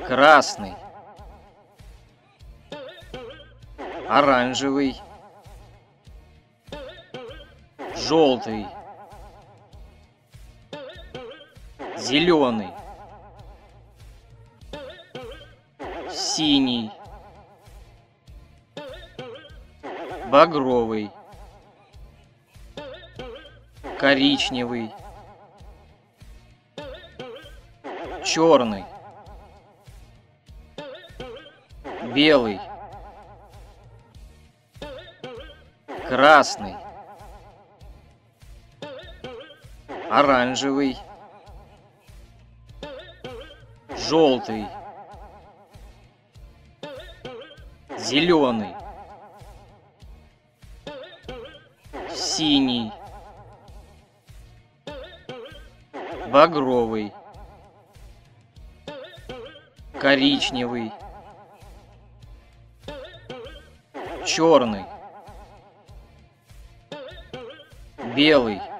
красный, оранжевый, желтый, зеленый, синий, багровый, коричневый, черный, белый, красный, оранжевый, желтый, зеленый, синий, багровый, коричневый, черный, белый,